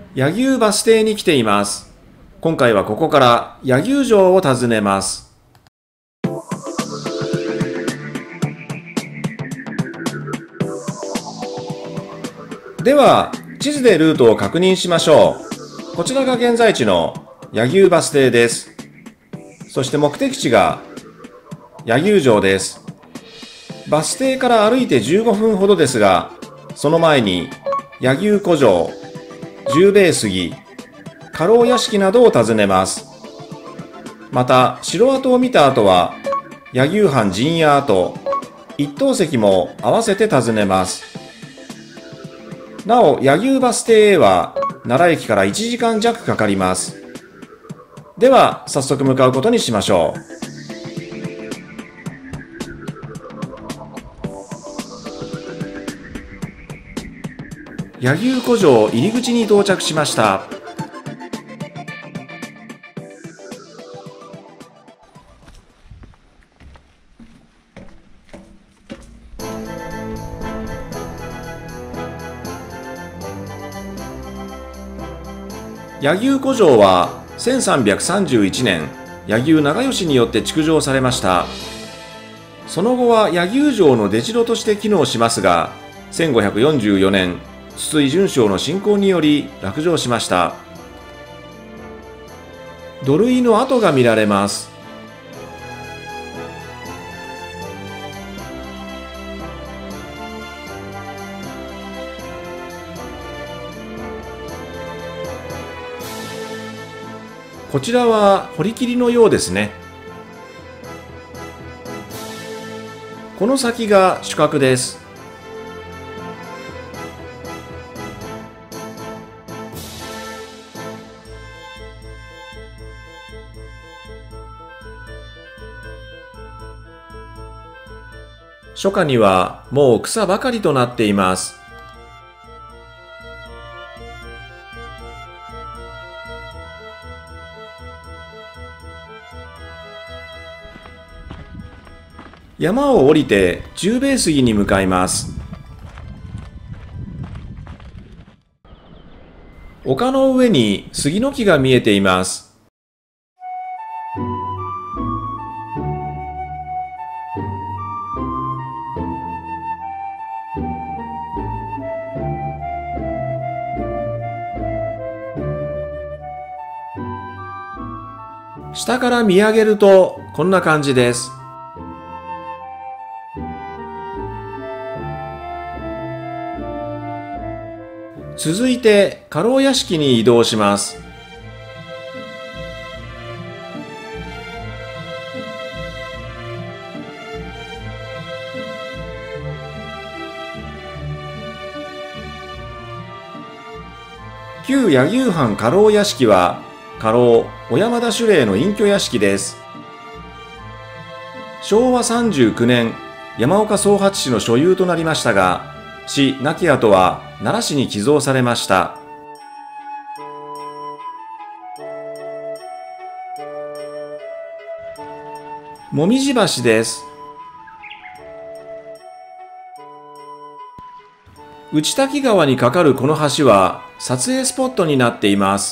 柳生バス停に来ています。今回はここから柳生城を訪ねます。では、地図でルートを確認しましょう。こちらが現在地の柳生バス停です。そして目的地が柳生城です。バス停から歩いて15分ほどですが、その前に柳生古城、十兵衛杉、家老屋敷などを訪ねます。また、城跡を見た後は、柳生藩陣屋跡、一等石も合わせて訪ねます。なお、柳生バス停へは、奈良駅から1時間弱かかります。では、早速向かうことにしましょう。柳生古城入り口に到着しました。柳生古城は1331年、柳生長慶によって築城されました。その後は柳生城の出城として機能しますが、1544年、筒井順正の侵攻により落城しました。土塁の跡が見られます。こちらは堀切のようですね。この先が主閣です。初夏にはもう草ばかりとなっています。山を降りて十兵衛杉に向かいます。丘の上に杉の木が見えています。下から見上げるとこんな感じです。続いて家老屋敷に移動します。旧柳生藩家老屋敷は家老小山田守礼の隠居屋敷です。昭和39年、山岡宗八氏の所有となりましたが、死亡き後は奈良市に寄贈されました。もみじ橋です。内滝川に架かるこの橋は撮影スポットになっています。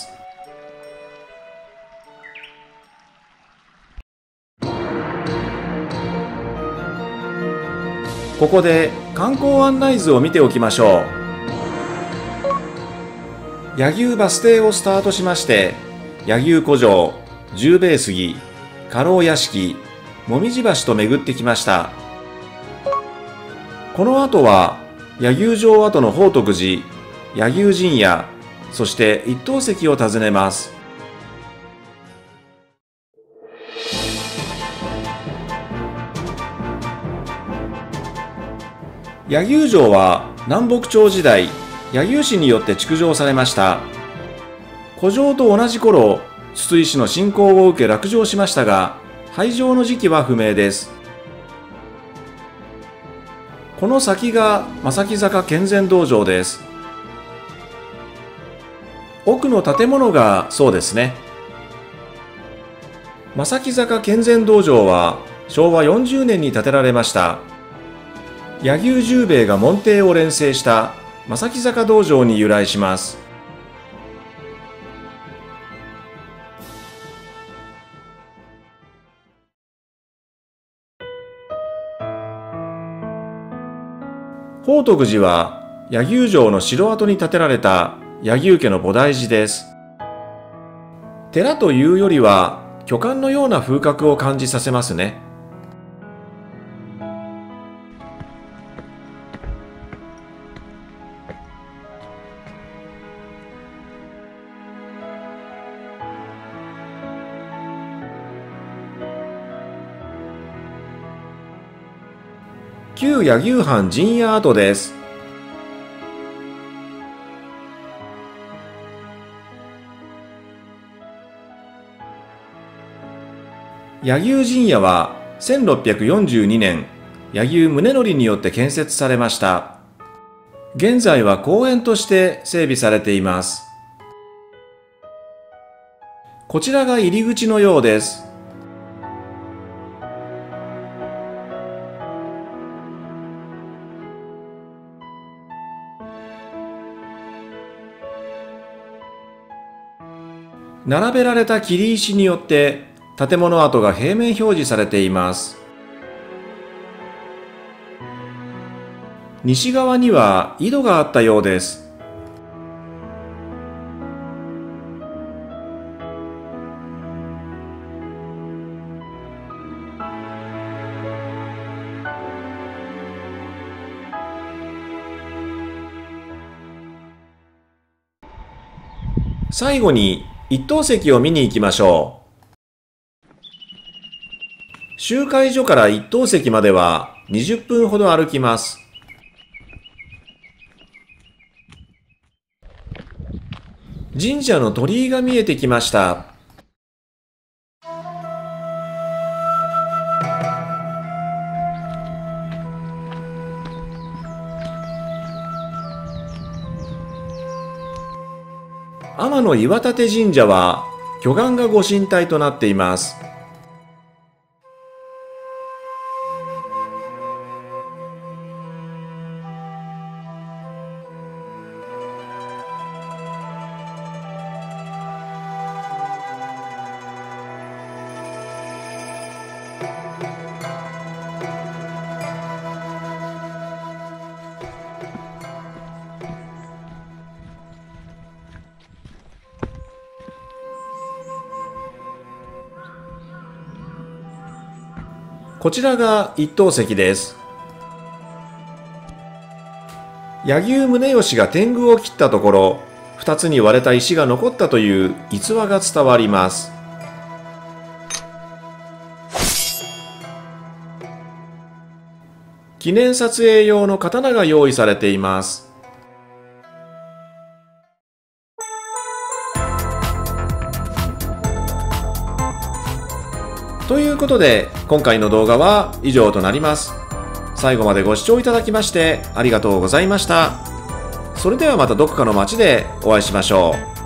ここで観光案内図を見ておきましょう。柳生バス停をスタートしまして、柳生古城、十兵衛杉、家老屋敷、もみじ橋と巡ってきました。この後は柳生城跡の宝徳寺、柳生陣屋、そして一等石を訪ねます。柳生城は南北朝時代、柳生氏によって築城されました。古城と同じ頃、筒井氏の侵攻を受け落城しましたが、廃城の時期は不明です。この先が正木坂健全道場です。奥の建物がそうですね。正木坂健全道場は昭和40年に建てられました。柳生十兵衛が門弟を錬成した正木坂道場に由来します。 宝徳寺は柳生城の城跡に建てられた柳生家の菩提寺です。寺というよりは巨漢のような風格を感じさせますね。旧柳生藩陣屋跡です。柳生陣屋は1642年、柳生宗則によって建設されました。現在は公園として整備されています。こちらが入り口のようです。並べられた切り石によって建物跡が平面表示されています。西側には井戸があったようです。最後に一等席を見に行きましょう。集会所から一等席までは20分ほど歩きます。神社の鳥居が見えてきました。天岩立神社は巨岩がご神体となっています。こちらが一等席です。柳生宗義が天狗を切ったところ、2つに割れた石が残ったという逸話が伝わります。記念撮影用の刀が用意されています。ということで、今回の動画は以上となります。最後までご視聴いただきましてありがとうございました。それではまたどこかの街でお会いしましょう。